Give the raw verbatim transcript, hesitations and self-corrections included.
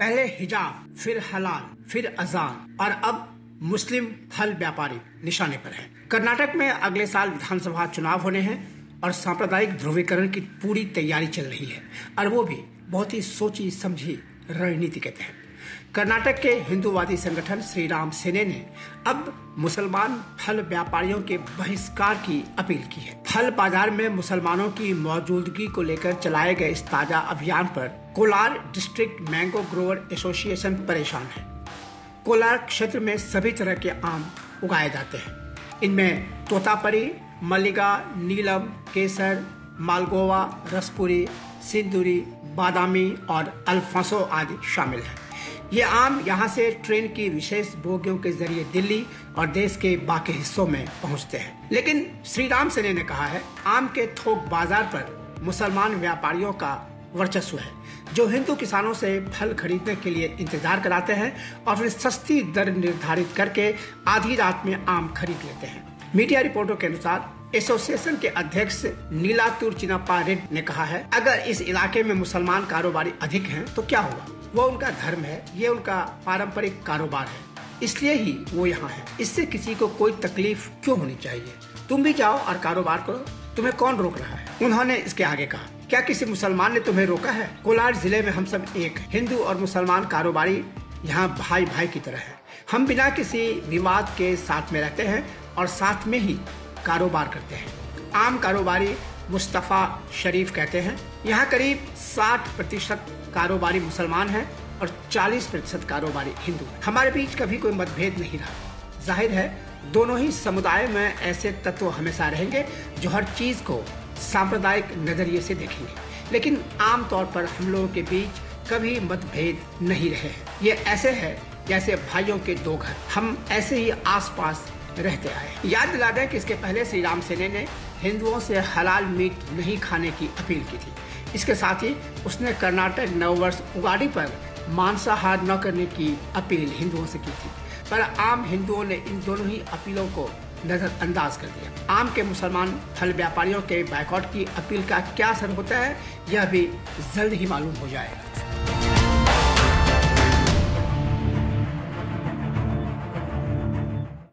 पहले हिजाब, फिर हलाल, फिर अजान और अब मुस्लिम फल व्यापारी निशाने पर हैं। कर्नाटक में अगले साल विधानसभा चुनाव होने हैं और सांप्रदायिक ध्रुवीकरण की पूरी तैयारी चल रही है, और वो भी बहुत ही सोची समझी रणनीति के तहत। कर्नाटक के हिंदूवादी संगठन श्री राम सेने ने अब मुसलमान फल व्यापारियों के बहिष्कार की अपील की है। फल बाजार में मुसलमानों की मौजूदगी को लेकर चलाए गए इस ताजा अभियान पर Kolar district mango grower association परेशान है। कोलार क्षेत्र में सभी तरह के आम उगाए जाते हैं। इनमें तोतापरी, मल्लिका, नीलम, केसर, मालगोवा, रसपुरी, सिंदूरी, बादामी और अल्फांसो आदि शामिल हैं। ये आम यहाँ से ट्रेन की विशेष बोगियों के जरिए दिल्ली और देश के बाकी हिस्सों में पहुँचते हैं। लेकिन श्री राम सेने ने कहा है, आम के थोक बाजार पर मुसलमान व्यापारियों का वर्चस्व है, जो हिंदू किसानों से फल खरीदने के लिए इंतजार कराते हैं और फिर सस्ती दर निर्धारित करके आधी रात में आम खरीद लेते हैं। मीडिया रिपोर्टों के अनुसार एसोसिएशन के अध्यक्ष नीलातुर चिन्नाप्पा रेड्डी ने कहा है, अगर इस इलाके में मुसलमान कारोबारी अधिक हैं तो क्या हुआ, वो उनका धर्म है, ये उनका पारंपरिक कारोबार है, इसलिए ही वो यहाँ है। इससे किसी को कोई तकलीफ क्यों होनी चाहिए? तुम भी जाओ और कारोबार करो, तुम्हें कौन रोक रहा है? उन्होंने इसके आगे कहा, क्या किसी मुसलमान ने तुम्हें रोका है? कोलार जिले में हम सब एक, हिंदू और मुसलमान कारोबारी यहाँ भाई भाई की तरह है। हम बिना किसी विवाद के साथ में रहते हैं और साथ में ही कारोबार करते हैं। आम कारोबारी मुस्तफा शरीफ कहते हैं, यहाँ करीब साठ प्रतिशत कारोबारी मुसलमान हैं और चालीस प्रतिशत कारोबारी हिंदू हैं। हमारे बीच कभी कोई मतभेद नहीं रहा। जाहिर है दोनों ही समुदाय में ऐसे तत्व हमेशा रहेंगे जो हर चीज को सांप्रदायिक नजरिए से देखेंगे, लेकिन आमतौर पर हम लोगों के बीच कभी मतभेद नहीं रहे हैं। ये ऐसे है जैसे भाइयों के दो घर, हम ऐसे ही आसपास रहते आए। याद दिला दें कि इसके पहले श्री राम सेने ने हिंदुओं से हलाल मीट नहीं खाने की अपील की थी। इसके साथ ही उसने कर्नाटक नववर्ष उगाड़ी पर मांसाहार न करने की अपील हिंदुओं से की थी, पर आम हिंदुओं ने इन दोनों ही अपीलों को नजरअंदाज कर दिया। आम के मुसलमान फल व्यापारियों के बायकॉट की अपील का क्या असर होता है, यह भी जल्द ही मालूम हो जाएगा।